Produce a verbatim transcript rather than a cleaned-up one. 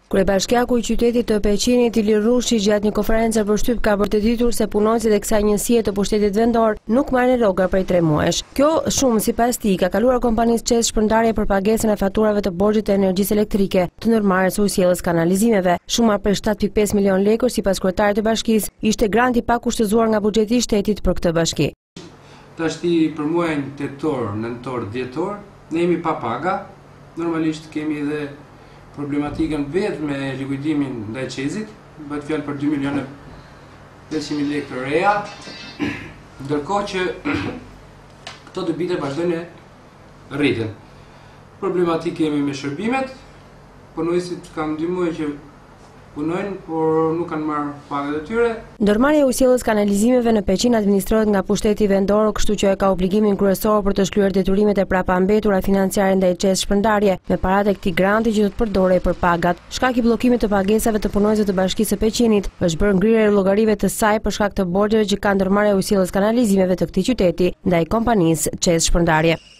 Kryebashkiaku i qytetit të Peqinit Ili Rushi gjatë një konferencë për shtyp ka bërë të ditur se punonjësit e kësaj njësie të pushtetit vendor nuk marrin rroga prej tre muajsh. Kjo shumë sipas tij ka kaluar kompanisë Çes shpërndarje për pagesën e faturave të borxhit të energjisë elektrike të ndërmarrës së usjellës kanalizimeve. Shuma për shtatë pikë pesë milion lekë sipas kryetarit të bashkisë ishte granti pa kushtëzuar nga buxheti i shtetit për këtë bashki. Tashti për muajin tetor, nëntor, dhjetor, ne jemi pa paga. Normalisht kemi edhe problematikën vetë me likuidimin ndaj Çesit, bëhet fjalë për dy milionë pesëqind mijë lekë të reja, ndërkohë që këto debite vazhdojnë rriten. Problematikë kemi me shërbimet, punojësit kanë dy muaj që punojnë, por nuk kanë marrë pagat e tyre. Ndërmarrja e usjellës kanalizimeve në Peqin administrohet nga pushteti vendor, kështu që e ka obligimin kryesor për të shkryer deturimet e prapambetura financiare ndaj Çes shpërndarje, me paratë e këtij granti që do të përdorej për pagat. Shkak i bllokimit të pagesave të punonjësve të Bashkisë së Peqinit, është bërë ngrirje e llogarive të saj për shkak të borxheve që ka ndërmarrja e usjellës kanalizimeve të këtij qyteti ndaj kompanisë Çes shpërndarje.